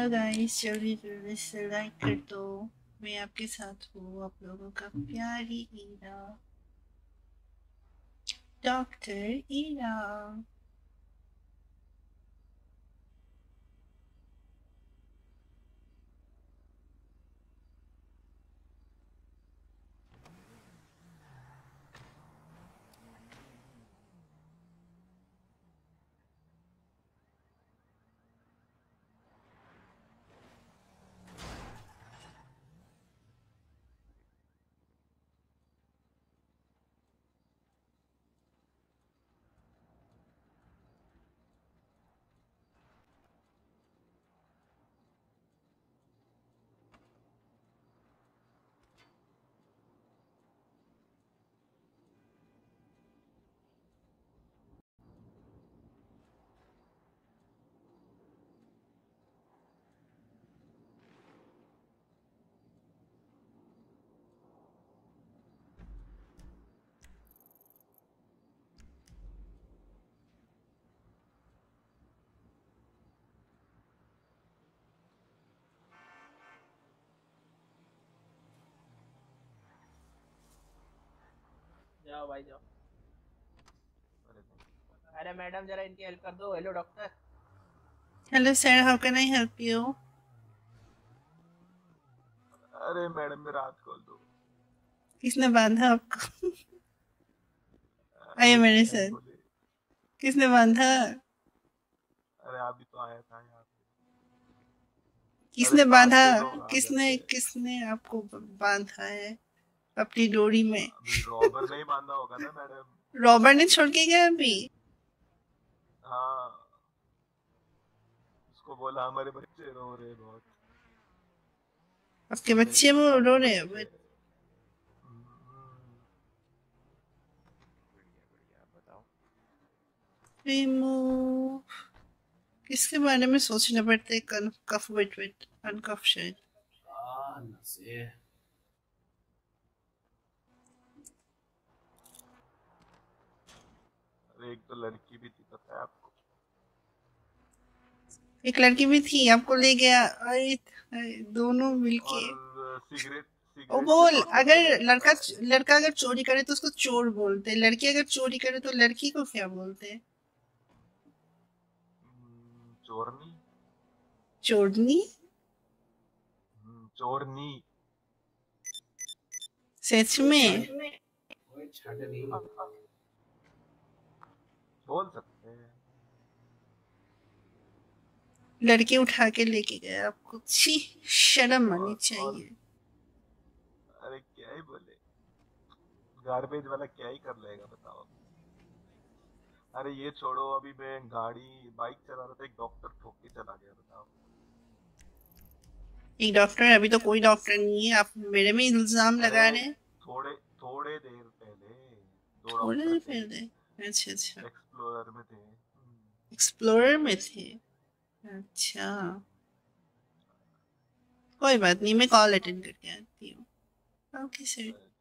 Hello guys, जल्दी जल्दी से लाइक कर दो। मैं आपके साथ हूँ, आप लोगों का प्यारी ईरा, डॉक्टर ईरा। जाओ भाई जाओ। अरे मैडम जरा इनकी हेल्प कर दो। Hello doctor. Hello sir, how can I help you? अरे मैडम मेरा हाथ खोल दो। किसने बांधा आपको? आइए अरे मेरे क्या ही साथ। बोले। किसने बांधा? अरे अभी तो आया था यहाँ पे। अरे किसने पास बांधा? के लोग आ गए किसने थे। किसने आपको बांधा है अपनी डोरी में? अभी रॉबर नहीं बांधा होगा ना मैडम। रॉबर्ट ने छोड़ के गया अभी? हाँ, उसको बोला हमारे बच्चे रो रहे बहुत। आपके मेरे बच्चे वो रो आपके रहे हैं बच्चे। बढ़िया बताओ। रिमूव। किसके बारे में सोचना पड़ता है? कफ, वेट वेट, अनकफ शायद। नसे अरे एक तो लड़की भी थी पता है आपको। एक लड़की भी थी, आपको ले गया? अरे अरे, दोनों मिलके। और सिगरेट ओ सिगरेट के बोल, पैकेट अगर वगैरह लड़का निकाल रहे थे। लड़का अगर चोरी करे तो उसको चोर बोलते हैं, लड़की अगर चोरी करे तो लड़की को क्या बोलते हैं? चोरनी। चोरनी? चोरनी। सच में? ओए छाटनी। हाँ, हाँ, बोल सकते हैं। लड़की उठा के लेके गया आपको? छी, शर्म आनी और चाहिए। अरे क्या ही बोले। गार्बेज वाला क्या ही कर लेगा बताओ। अरे ये छोड़ो, अभी मैं बाइक चला रहा था, एक डॉक्टर ठोक के चला गया बताओ। एक डॉक्टर? अभी तो कोई डॉक्टर नहीं है, आप मेरे में इल्जाम अरे लगा रहे हैं। थोड़े थोड़े देर पहले दो थोड़े डॉक्टर देर थे। पहले? अच्छा अच्छा। एक्सप्लोरर में थे। एक्सप्लोरर में थे? अच्छा, कोई बात नहीं, मैं कॉल अटेंड करके आती हूँ। Okay sir.